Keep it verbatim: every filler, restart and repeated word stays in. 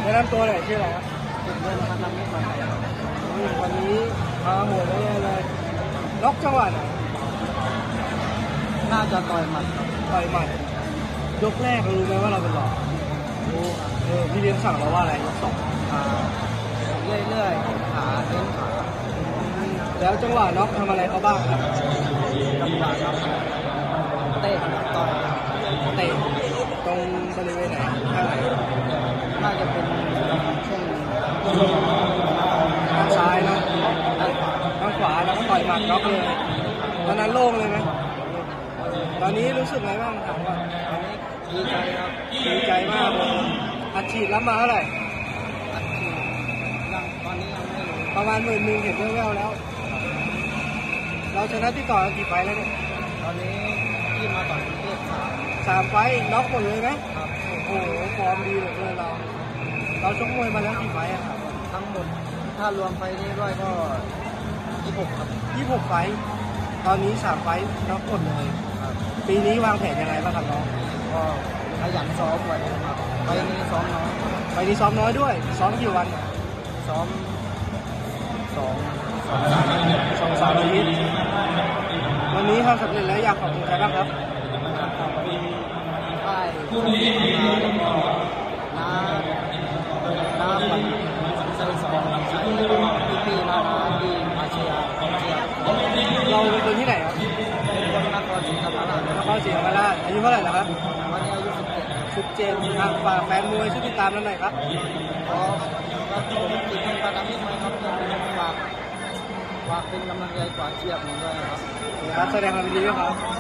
แนะนำตัวหน่อยชื่ออะไรครับเดินมาทำนี้ก่อนวันนี้มาหัวเลยเลยล็อกจังหวะไหนน่าจะต่อยหมัดต่อยหมัดยกแรกรู้ไหมว่าเราเป็นหลอกรู้ครับเออพี่เลี้ยงสั่งเราว่าอะไรยกสองเรื่อยๆขาเล่นขาแล้วจังหวะน็อกทำอะไรเขาบ้างครับจังหวะครับเตะต่อยเตะตรงบริเวณไหนข้างไหนน่าจะเป็นช่วงทางซ้ายนะทางขวาแล้วก็ต่อยหมัดน็อกเลยตอนนั้นโล่งเลยไหมตอนนี้รู้สึกไงบ้างถามว่าตอนนี้ดีใจครับดีใจมากเลยอัดฉีดรับมาเท่าไหร่อัดฉีดยังตอนนี้ยังไม่รู้ประมาณหมื่นหนึ่งเห็นแว่วๆแล้วเราชนะที่ต่อกี่ไฟแล้วเนี่ยตอนนี้ที่มาต่อยประเทศสามสามไฟน็อกหมดเลยไหมครับโอ้โหฟอร์มดีเหลือเกินเราเราชกมวยมาแล้วกี่ไฟอะครับทั้งหมดถ้ารวมไฟนี้ด้วยก็ยี่สิบหกครับยี่สิบหกไฟตอนนี้สามไฟน็อกหมดเลยปีนี้วางแผนยังไงบ้างครับน้องก็ขยันซ้อมไว้ครับไฟนี้ซ้อมน้อยไฟนี้ซ้อมน้อยด้วยซ้อมกี่วันซ้อมสองสองสามสองสามอาทิตย์วันนี้ทำสำเร็จแล้วอยากขอบคุณใครบ้างครับขอบคุณค่ายแล้วก็น้าน้ามันใส่สองใส่พี่ปีน้าที่มาเชียร์เชียร์เราเป็นคนที่ไหนครับเป็นคนนครศรีธรรมราชนครศรีธรรมราชอายุเท่าไหร่แล้วครับวันนี้อายุสิบเจ็ดสิบเจ็ดทางฝากแฟนมวยช่วยติดตามนั่นหน่อยครับก็ก็ผมติดตามประดับนิดหน่อยครับฝากฝากเป็นกำลังใจกว่าเชียร์ผมด้วยครับครับแสดงความยินดีด้วยครับ